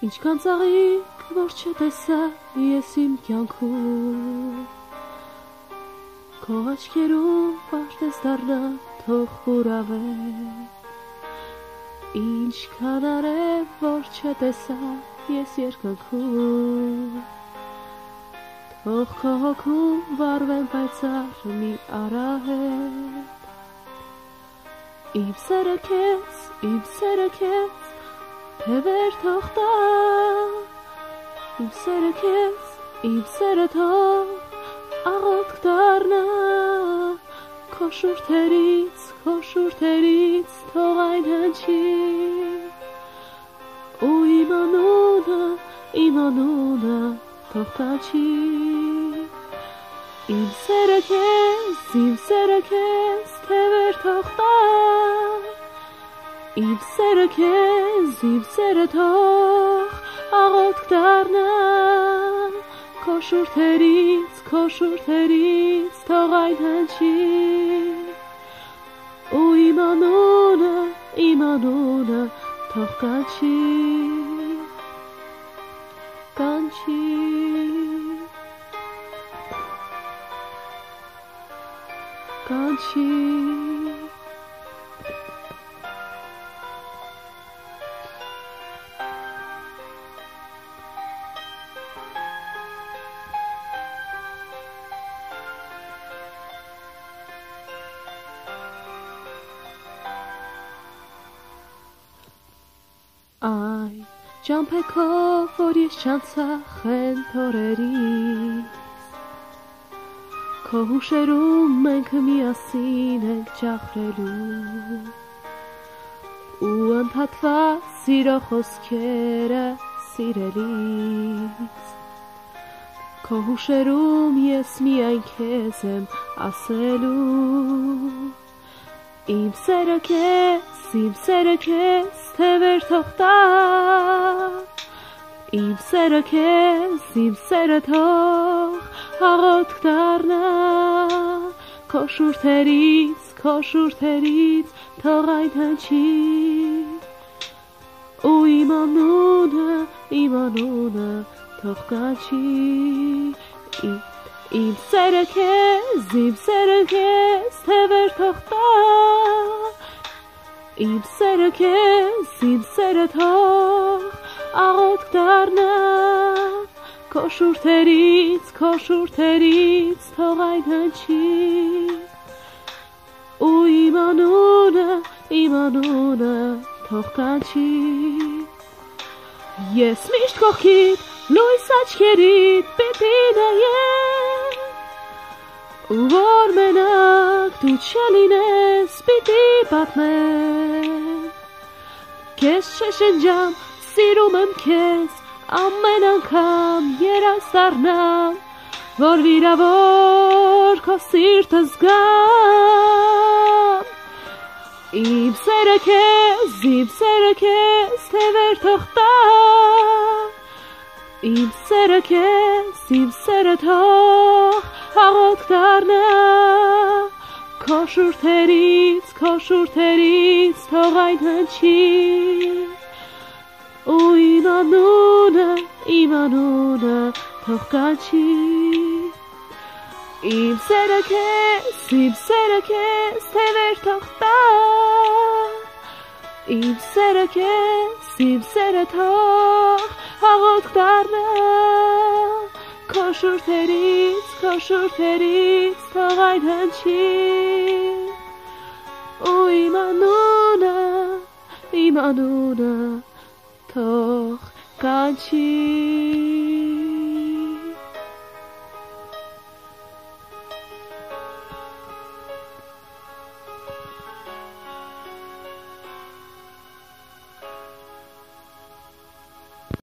Ինչքան ծաղիկ, որ չտեսա ես իմ կյանքում, քո աչքերում պարտես դառնա թող խուրավեր, ինչքան արև, որ չտեսա ես երկնքում, թող քո հոգում վառվեն պայծառ մի արահետ, իմ սերը քեզ, թևեր թող տա, իմ սերը թող աղոթք դառնա, քո շուրթերից թող այն հնչի, ու իմ անունը թող կանչի, իմ սերը քեզ, թևեր թող տա, իմ սերը թող աղոթք դառնա, քո շուրթերից թող այն հնչի, ու իմ անունը թող կանչի, կանչի. Այն ճամփեքով, որ ես չանցա խենթ օրերից, քո հուշերում մենք միասին ենք ճախրելու, ու ընդհատված սիրո խոսքերը սիրելիս, քո հուշերում ես միայն քեզ եմ ասելու, իմ սերը քեզ, թևեր թող տա, իմ սերը թող աղոթք դառնա, քո շուրթերից թող այն հնչի, ու իմ անունը թող կանչի, իմ սերը քեզ, թևեր թող տա, իմ սերը թող աղոթք դառնա, քո շուրթերից թող այն հնչի, ու իմ անունը թող կանչի, ես միշտ կողքիդ լույս աչքերիդ պիտի նայեմ, ու որ մենակ դու չլինես պիտի պատմեմ, քեզ չշնջամ, սիրում եմ քեզ, ամեն անգամ երաս դառնամ, որ վիրավոր քո սիրտը զգամ, իմ սերը քեզ, թևեր թող տա, իմ սերը թող աղոթք դառնա, քո շուրթերից թող այն հնչի, ու իմ անունը թող կանչի, իմ սերը քեզ, թևեր թող տա, իմ սերը թող աղոթք դառնա, քո շուրթերից թող այն հնչի, ու իմ անունը թող կանչի.